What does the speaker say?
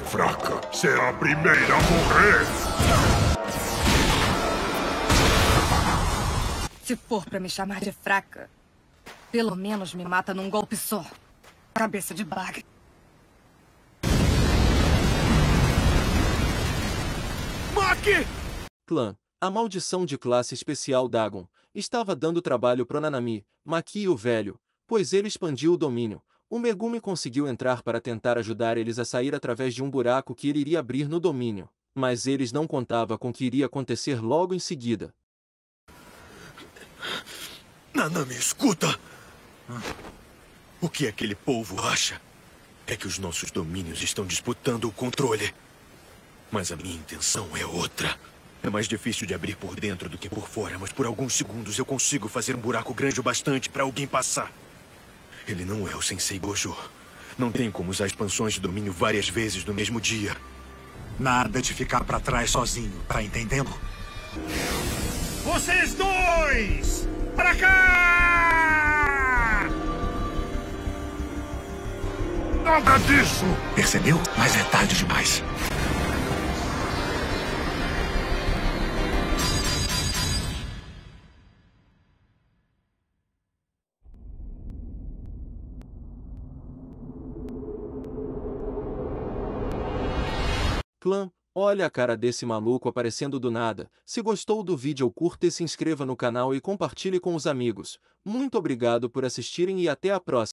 fraca será a primeira a morrer! Se for pra me chamar de fraca, pelo menos me mata num golpe só. Cabeça de bagre. Maki! Clã, a maldição de classe especial Dagon, estava dando trabalho pro Nanami, Maki o velho, pois ele expandiu o domínio. O Megumi conseguiu entrar para tentar ajudar eles a sair através de um buraco que ele iria abrir no domínio, mas eles não contavam com o que iria acontecer logo em seguida. Nanami, escuta! O que aquele povo acha é que os nossos domínios estão disputando o controle. Mas a minha intenção é outra. É mais difícil de abrir por dentro do que por fora, mas por alguns segundos eu consigo fazer um buraco grande o bastante para alguém passar. Ele não é o Sensei Gojo. Não tem como usar expansões de domínio várias vezes no mesmo dia. Nada de ficar pra trás sozinho, tá entendendo? Vocês dois! Pra cá! Nada disso! Percebeu? Mas é tarde demais. Clã, olha a cara desse maluco aparecendo do nada. Se gostou do vídeo, curta e se inscreva no canal e compartilhe com os amigos. Muito obrigado por assistirem e até a próxima.